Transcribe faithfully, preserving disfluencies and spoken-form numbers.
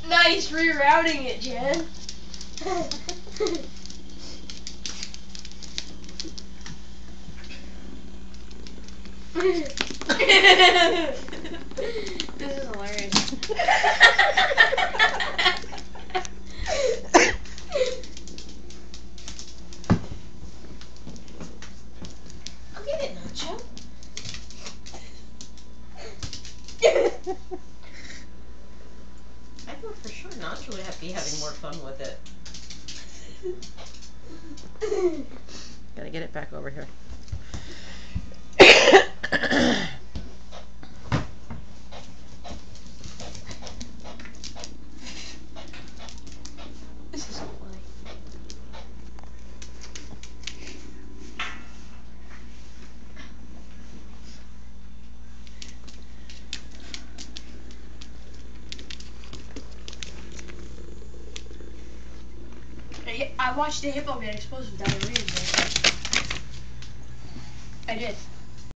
Nice rerouting it, Jen. This is hilarious. I'll get it, Nacho. I thought for sure Nacho would have be having more fun with it. Gotta get it back over here. This is so funny. I watched the hippo get exposed with diarrhea. I did.